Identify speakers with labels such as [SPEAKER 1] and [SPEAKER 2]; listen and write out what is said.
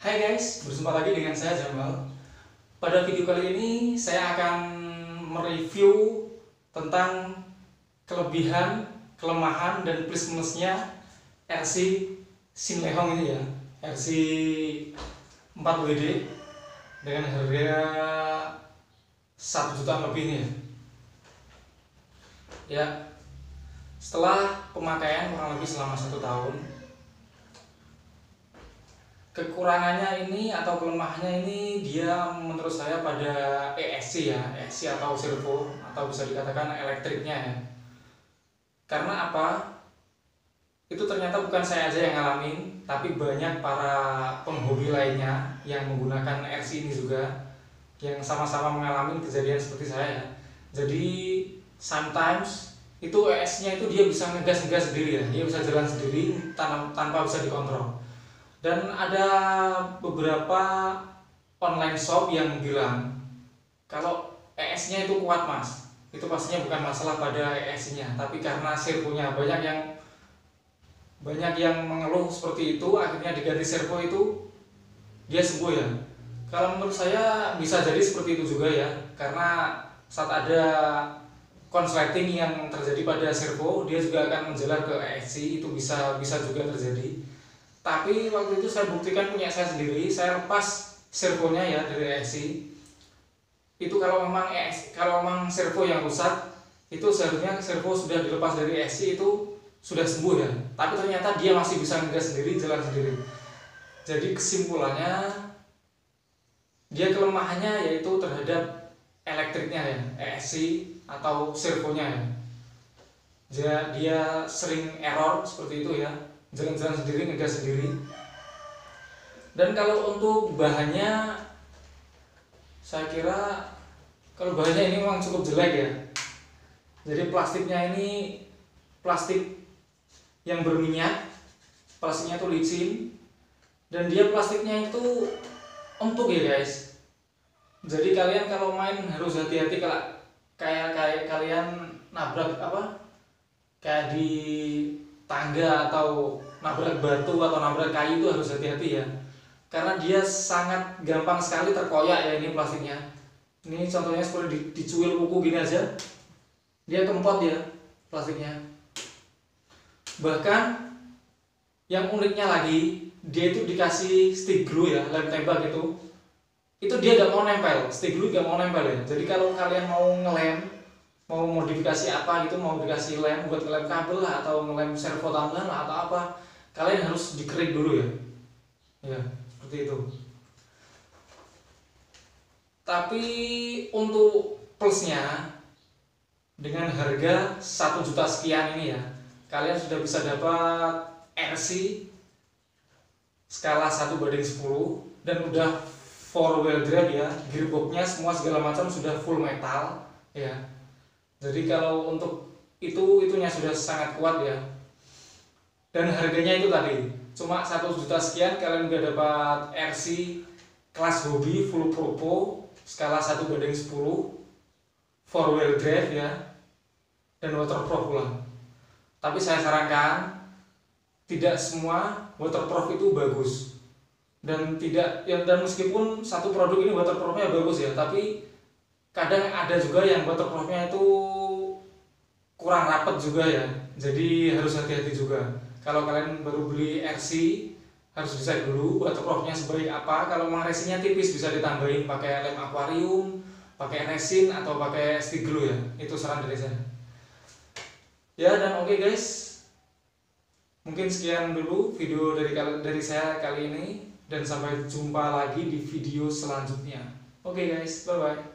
[SPEAKER 1] Hai guys, berjumpa lagi dengan saya Jamal. Pada video kali ini saya akan mereview tentang kelebihan, kelemahan, dan plus minusnya RC Sinlehong ini ya, RC 4WD dengan harga 1 jutaan lebih ini ya. Ya, setelah pemakaian kurang lebih selama 1 tahun, kekurangannya ini atau kelemahannya ini dia menurut saya pada ESC ya, ESC atau servo atau bisa dikatakan elektriknya ya. Karena apa? Itu ternyata bukan saya aja yang ngalamin, tapi banyak para penghobi lainnya yang menggunakan RC ini juga yang sama-sama mengalami kejadian seperti saya. Jadi sometimes itu ESC-nya itu dia bisa ngegas sendiri ya, dia bisa jalan sendiri tanpa bisa dikontrol. Dan ada beberapa online shop yang bilang kalau ES-nya itu kuat mas, itu pastinya bukan masalah pada ES-nya, tapi karena servonya. Banyak yang mengeluh seperti itu, akhirnya diganti servo itu dia sembuh ya. Kalau menurut saya bisa jadi seperti itu juga ya, karena saat ada konsleting yang terjadi pada servo, dia juga akan menjalar ke ESC, itu bisa juga terjadi. Tapi waktu itu saya buktikan punya saya sendiri, saya lepas servonya ya dari ESC. Itu kalau memang servo yang rusak, itu seharusnya servo sudah dilepas dari ESC itu sudah sembuh ya. Tapi ternyata dia masih bisa ngegas sendiri, jalan sendiri. Jadi kesimpulannya, dia kelemahannya yaitu terhadap elektriknya ya, ESC atau servonya ya. Dia sering error seperti itu ya, jalan-jalan sendiri, ngegas sendiri. Dan kalau untuk bahannya, saya kira kalau bahannya ini memang cukup jelek ya. Jadi plastiknya ini plastik yang berminyak, plastiknya itu licin, dan dia plastiknya itu empuk ya guys. Jadi kalian kalau main harus hati-hati, kalau kayak kalian nabrak kayak di tangga atau nabrak batu atau nabrak kayu itu harus hati-hati ya, karena dia sangat gampang sekali terkoyak ya ini plastiknya. Ini contohnya seperti dicuil kuku gini aja, dia kempot ya plastiknya. Bahkan yang uniknya lagi, dia itu dikasih stick glue ya, lem tembak itu dia gak mau nempel, stick glue gak mau nempel ya. Jadi kalau kalian mau ngelem, mau modifikasi apa gitu, mau dikasih lem buat ngelem kabel lah, atau ngelem servo tambahan lah atau apa, kalian harus dikerik dulu ya, seperti itu. Tapi untuk plusnya, dengan harga 1 juta sekian ini ya, kalian sudah bisa dapat RC skala 1:10 dan udah 4-wheel drive ya, gearboxnya semua segala macam sudah full metal ya. Jadi kalau untuk itunya sudah sangat kuat ya. Dan harganya itu tadi cuma 1 juta sekian, kalian udah dapat RC kelas hobi full propo skala 1:10 4-wheel drive ya, dan waterproof pula. Tapi saya sarankan tidak semua waterproof itu bagus. Dan meskipun satu produk ini waterproofnya bagus ya, tapi kadang ada juga yang waterproofnya itu kurang rapat juga ya. Jadi harus hati-hati juga. Kalau kalian baru beli RC, harus dicek dulu waterproofnya sebaik apa. Kalau memang resinnya tipis, bisa ditambahin pakai lem akuarium, pakai resin, atau pakai stick glue ya. Itu saran dari saya ya. Dan oke guys, mungkin sekian dulu video dari saya kali ini, dan sampai jumpa lagi di video selanjutnya. Oke guys, bye bye.